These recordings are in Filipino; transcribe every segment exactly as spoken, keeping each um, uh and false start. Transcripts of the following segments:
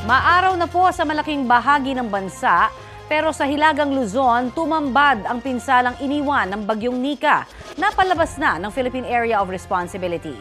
Maaraw na po sa malaking bahagi ng bansa, pero sa Hilagang Luzon, tumambad ang pinsalang iniwan ng Bagyong Nika na palabas na ng Philippine Area of Responsibility.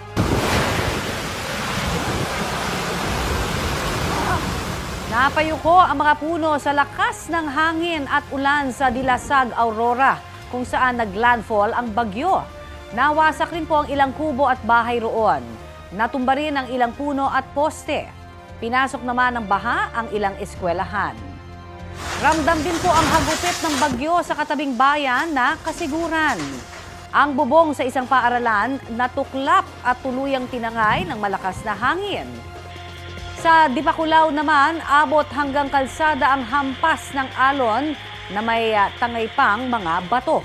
Napayuko ang mga puno sa lakas ng hangin at ulan sa Dilasag, Aurora, kung saan naglandfall ang bagyo. Nawasak rin po ang ilang kubo at bahay roon. Natumba rin ang ilang puno at poste. Pinasok naman ng baha ang ilang eskwelahan. Ramdam din po ang hagupit ng bagyo sa katabing bayan na Kasiguran. Ang bubong sa isang paaralan natuklap at tuluyang tinangay ng malakas na hangin. Sa Dipakulaw naman, abot hanggang kalsada ang hampas ng alon na may tangay pang mga bato.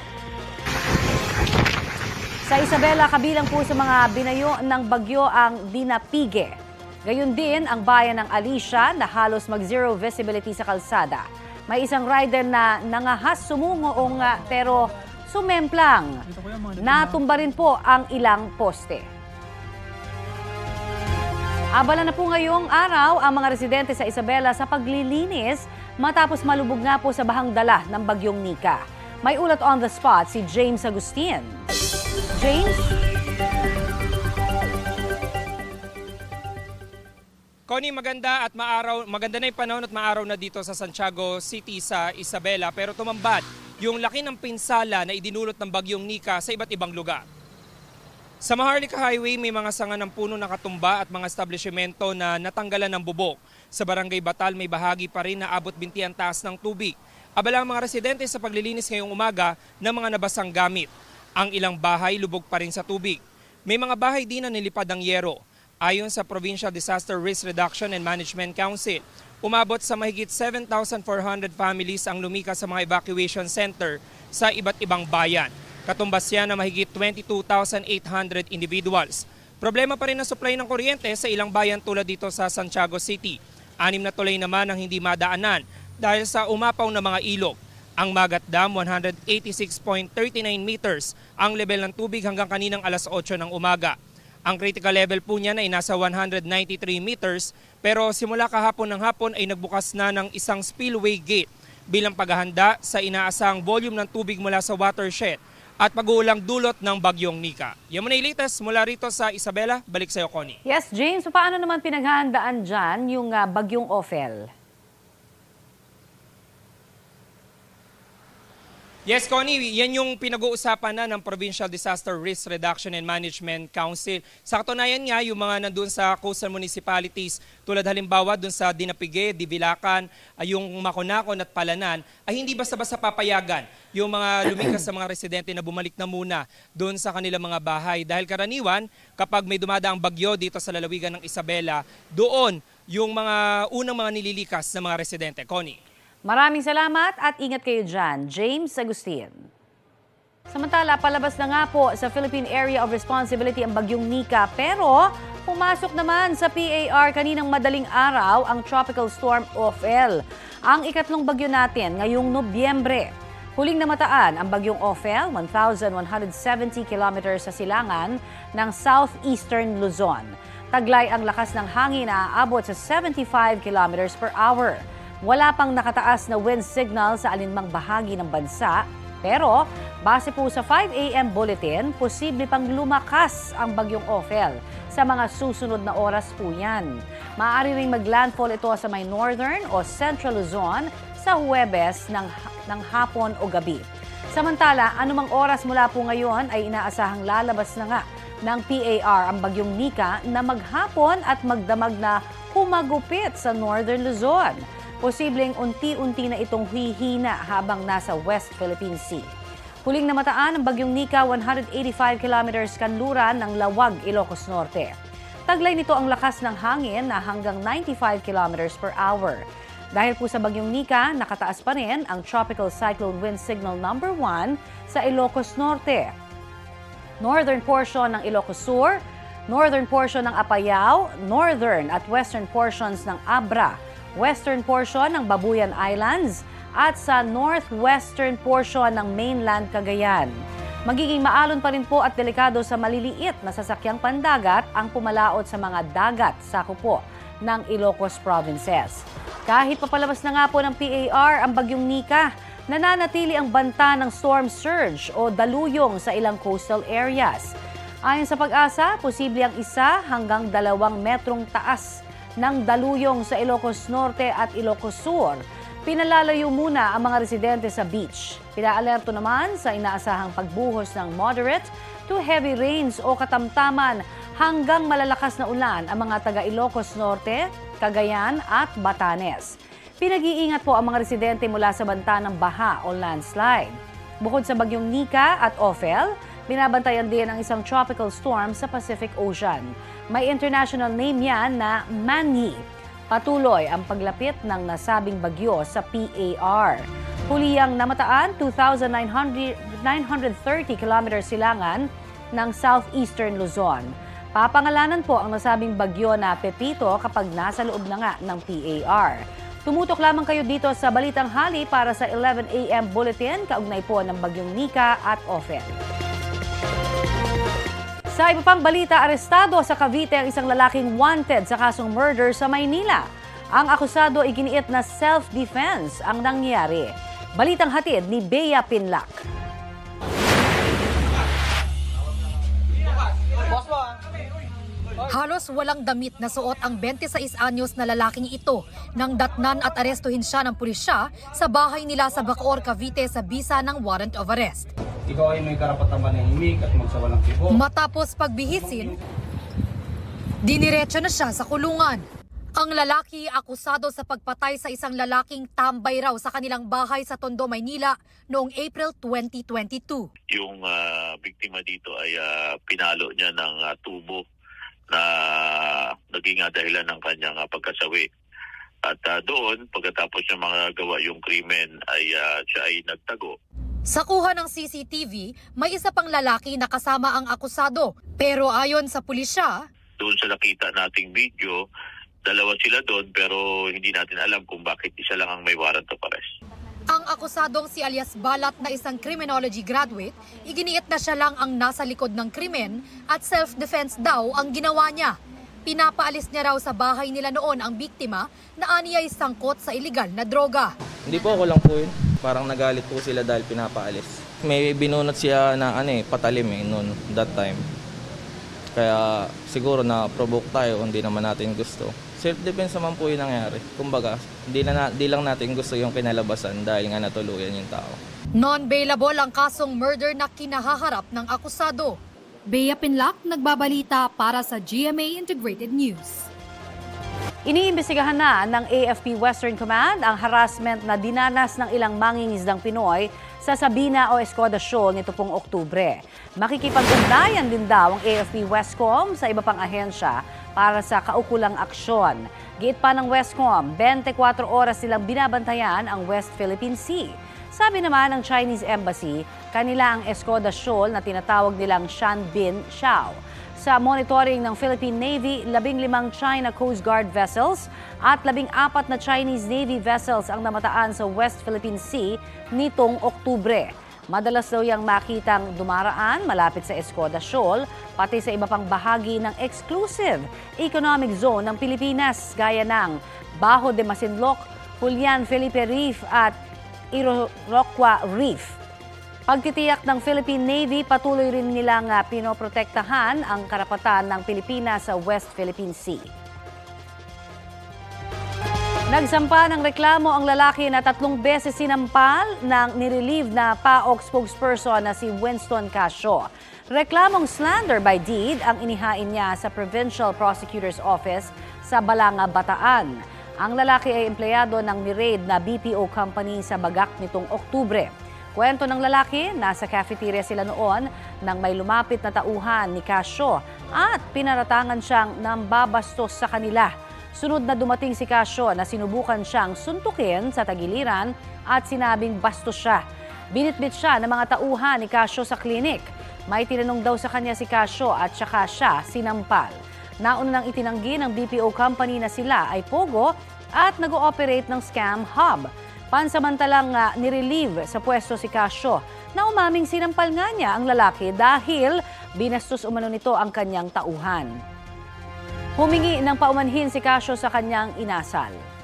Sa Isabela, kabilang po sa mga binayo ng bagyo ang Dinapige. Gayon din ang bayan ng Alicia na halos mag-zero visibility sa kalsada. May isang rider na nangahas sumungoong pero sumemplang. Natumba rin po ang ilang poste. Abala na po ngayong araw ang mga residente sa Isabela sa paglilinis matapos malubog nga po sa bahang dala ng Bagyong Nika. May ulat on the spot si James Agustin. James? Connie, maganda at maaraw, maganda na yung panahon at maaraw na dito sa Santiago City sa Isabela, pero tumambad yung laki ng pinsala na idinulot ng Bagyong Nika sa iba't ibang lugar. Sa Maharlika Highway, may mga sanga ng puno na katumba at mga establishmento na natanggalan ng bubok. Sa Barangay Batal, may bahagi pa rin na abot binti ang taas ng tubig. Abala ang mga residente sa paglilinis ngayong umaga ng mga nabasang gamit. Ang ilang bahay lubog pa rin sa tubig. May mga bahay din na nilipad ng yero. Ayon sa Provincial Disaster Risk Reduction and Management Council, umabot sa mahigit seven thousand four hundred families ang lumikas sa mga evacuation center sa iba't ibang bayan. Katumbas yan na mahigit twenty-two thousand eight hundred individuals. Problema pa rin ang supply ng kuryente sa ilang bayan tulad dito sa Santiago City. Anim na tulay naman ang hindi madaanan dahil sa umapaw na mga ilog. Ang Magat Dam, one hundred eighty-six point three nine meters ang level ng tubig hanggang kaninang alas otso ng umaga. Ang critical level po niya ay nasa one hundred ninety-three meters, pero simula kahapon ng hapon ay nagbukas na ng isang spillway gate bilang paghahanda sa inaasahang volume ng tubig mula sa watershed at pag-uulang dulot ng Bagyong Nika. Yan muna yung latest mula rito sa Isabela. Balik sa iyo, Connie. Yes, James. So paano naman pinaghahandaan dyan yung uh, Bagyong Ophel? Yes, Connie, yan yung pinag-uusapan na ng Provincial Disaster Risk Reduction and Management Council. Sa katunayan nga, yung mga nandun sa coastal municipalities, tulad halimbawa dun sa Dinapige, Divilacan, yung Maconacon at Palanan, ay hindi basta-basta papayagan yung mga lumikas sa mga residente na bumalik na muna dun sa kanilang mga bahay. Dahil karaniwan, kapag may dumadaang bagyo dito sa lalawigan ng Isabela, doon yung mga unang mga nililikas na mga residente. Connie. Maraming salamat at ingat kayo dyan, James Agustin. Samantala, palabas na nga po sa Philippine Area of Responsibility ang Bagyong Nika, pero pumasok naman sa P A R kaninang madaling araw ang Tropical Storm Ophel, ang ikatlong bagyo natin ngayong Nobyembre. Huling namataan ang Bagyong Ophel, one thousand one hundred seventy kilometers sa silangan ng southeastern Luzon. Taglay ang lakas ng hangin na aabot sa seventy-five kilometers per hour. Wala pang nakataas na wind signal sa alinmang bahagi ng bansa, pero base po sa five A M bulletin, posible pang lumakas ang Bagyong Ophel sa mga susunod na oras po yan. Maaari ring maglandfall ito sa may northern o central Luzon sa Huwebes ng, ng hapon o gabi. Samantala, anumang oras mula po ngayon ay inaasahang lalabas na nga ng P A R ang Bagyong Nika na maghapon at magdamag na humagupit sa northern Luzon. Posibleng unti-unti na itong hihina habang nasa West Philippine Sea. Huling namataan ng Bagyong Nika, one hundred eighty-five kilometers kanluran ng Lawag, Ilocos Norte. Taglay nito ang lakas ng hangin na hanggang ninety-five kilometers per hour. Dahil po sa Bagyong Nika, nakataas pa rin ang Tropical Cyclone Wind Signal number one sa Ilocos Norte. Northern portion ng Ilocos Sur, northern portion ng Apayao, northern at western portions ng Abra, western portion ng Babuyan Islands at sa northwestern portion ng mainland Cagayan. Magiging maalon pa rin po at delikado sa maliliit na sasakyang pandagat ang pumalaot sa mga dagat sa kupo ng Ilocos provinces. Kahit papalabas na nga po ng P A R ang bagyong Nika, nananatili ang banta ng storm surge o daluyong sa ilang coastal areas. Ayon sa Pag-asa, posible ang isa hanggang dalawang metrong taas ng daluyong sa Ilocos Norte at Ilocos Sur. Pinalalayo muna ang mga residente sa beach. Pinaalerto naman sa inaasahang pagbuhos ng moderate to heavy rains o katamtaman hanggang malalakas na ulan ang mga taga Ilocos Norte, Cagayan at Batanes. Pinag-iingat po ang mga residente mula sa banta ng baha o landslide. Bukod sa bagyong Nika at Ophel, binabantayan din ang isang tropical storm sa Pacific Ocean. May international name yan na Manny. Patuloy ang paglapit ng nasabing bagyo sa P A R. Huliyang namataan two thousand nine hundred thirty kilometers silangan ng southeastern Luzon. Papangalanan po ang nasabing bagyo na Pepito kapag nasa loob na nga ng P A R. Tumutok lamang kayo dito sa Balitang Hali para sa eleven a m Bulletin kaugnay po ng bagyong Nika at Ophel. Sa iba pang balita, arestado sa Cavite ang isang lalaking wanted sa kasong murder sa Maynila. Ang akusado iginiit na self-defense ang nangyari. Balitang hatid ni Bea Pinlac. Halos walang damit na suot ang twenty-six anyos na lalaking ito nang datnan at arestuhin siya ng pulisya sa bahay nila sa Bacoor, Cavite sa bisa ng warrant of arrest. Ikaw ay may karapatang manahimik at magsawalang kibo. Matapos pagbihisin, diniretso na siya sa kulungan. Ang lalaki akusado sa pagpatay sa isang lalaking tambay raw sa kanilang bahay sa Tondo, Maynila noong April twenty twenty-two. Yung uh, biktima dito ay uh, pinalo niya ng uh, tubo na naging uh, dahilan ng kanyang uh, pagkasawi. At uh, doon, pagkatapos niya mga gawa yung krimen, ay uh, siya ay nagtago. Sa kuha ng C C T V, may isa pang lalaki na kasama ang akusado. Pero ayon sa pulisya, doon sa nakita nating video, dalawa sila doon pero hindi natin alam kung bakit isa lang ang may warrant of arrest. Ang akusadong si alias Balat na isang criminology graduate, iginiit na siya lang ang nasa likod ng krimen at self-defense daw ang ginawa niya. Pinapaalis niya raw sa bahay nila noon ang biktima na aniyay sangkot sa iligal na droga. Hindi po, ako lang po yun. Parang nagalit po sila dahil pinapaalis. May binunot siya na ano eh, patalim eh noon, that time. Kaya siguro na-provoke tayo, hindi naman natin gusto. Self-defense naman po yung nangyari. Kumbaga, di, na, di lang natin gusto yung kinalabasan dahil nga natuluyan yung tao. Non-bailable ang kasong murder na kinahaharap ng akusado. Bea Pinlac, nagbabalita para sa G M A Integrated News. Iniimbestigahan na ng A F P Western Command ang harassment na dinanas ng ilang mangingisdang Pinoy sa Sabina o Escoda Shoal nito pong Oktubre. Makikipag-ugnayan din daw ang A F P Westcom sa iba pang ahensya para sa kaukulang aksyon. Giit pa ng Westcom, twenty-four oras silang binabantayan ang West Philippine Sea. Sabi naman ng Chinese Embassy, kanila ang Escoda Shoal na tinatawag nilang Shanbin Xiao. Sa monitoring ng Philippine Navy, labing limang China Coast Guard vessels at labing apat na Chinese Navy vessels ang namataan sa West Philippine Sea nitong Oktubre. Madalas daw yang makitang dumaraan malapit sa Escoda Shoal, pati sa iba pang bahagi ng exclusive economic zone ng Pilipinas, gaya ng Bajo de Masinloc, Julian Felipe Reef at Iroquois Reef. Pagtitiyak ng Philippine Navy, patuloy rin nilang uh, pinoprotektahan ang karapatan ng Pilipinas sa West Philippine Sea. Nagsampa ng reklamo ang lalaki na tatlong beses sinampal ng nirelieve na P A O K spokesperson na si Winston Casio. Reklamong slander by deed ang inihain niya sa Provincial Prosecutor's Office sa Balanga, Bataan. Ang lalaki ay empleyado ng ni-raid na B P O company sa Bagak nitong Oktubre. Kwento ng lalaki, nasa cafeteria sila noon nang may lumapit na tauhan ni Casio at pinaratangan siyang nambabastos sa kanila. Sunod na dumating si Casio na sinubukan siyang suntukin sa tagiliran at sinabing bastos siya. Binitbit siya ng mga tauhan ni Casio sa klinik. May tinanong daw sa kanya si Casio at saka siya sinampal. Nauna nang itinanggi ng B P O company na sila ay pogo at nag-ooperate ng scam hub. Pansamantalang uh, nirelieve sa pwesto si Casio na umaming sinampal nga niya ang lalaki dahil binastos umano nito ang kanyang tauhan. humingi ng paumanhin si Casio sa kanyang inasal.